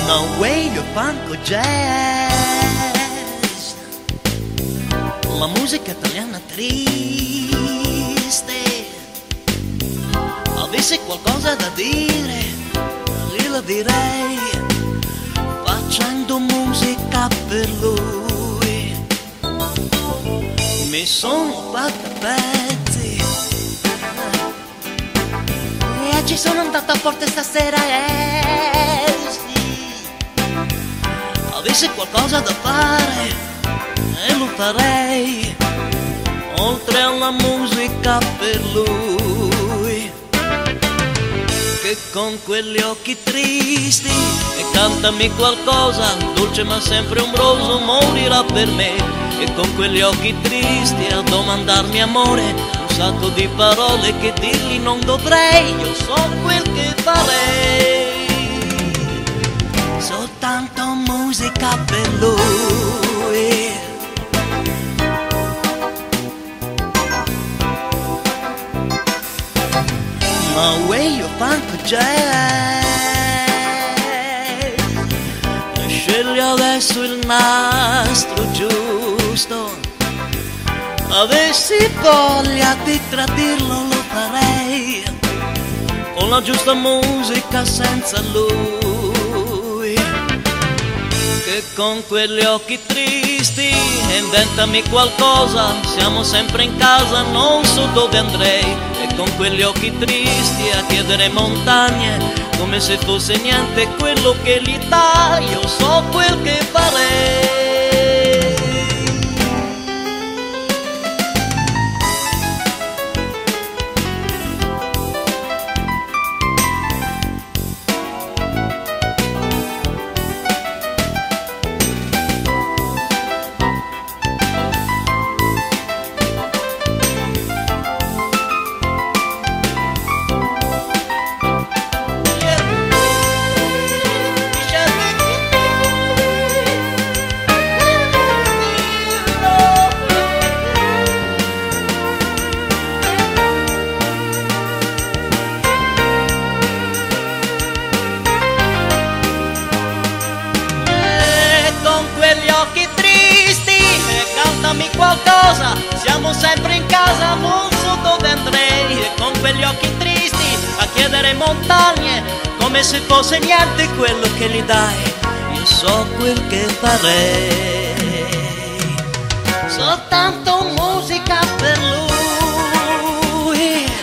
No way, io funk jazz. La musica italiana triste. Avessi qualcosa da dire, glielo direi, facendo musica per lui. Mi sono fatta pezzi e ci sono andata forte stasera, sì. Avessi qualcosa da fare e lo farei, oltre alla musica per lui, che con quegli occhi tristi e cantami qualcosa dolce ma sempre ombroso morirà per me. E con quegli occhi tristi a domandarmi amore, un sacco di parole che dirgli non dovrei, io so quel che farei, soltanto musica per lui. No way, io funk jazz. Scegli adesso il nastro giusto. Avessi voglia di tradirlo lo farei, con la giusta musica senza lui. Che con quegli occhi tristi inventami qualcosa, siamo sempre in casa, non so dove andrei. E con quegli occhi tristi a chiedere montagne, come se fosse niente quello che gli dà, io so quel che farei. Qualcosa, siamo sempre in casa, non so dove andrei. E con quegli occhi tristi a chiedere montagne, come se fosse niente quello che gli dai, io so quel che farei, soltanto musica per lui.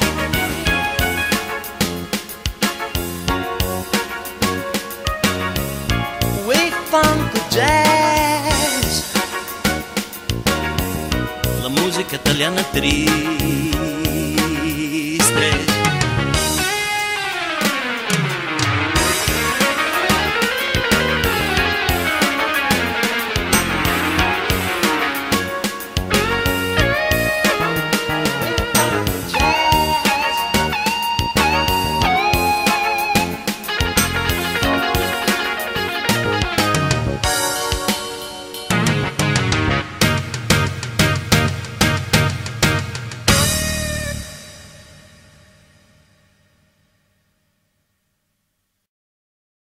We funk jazz, la musica italiana triste.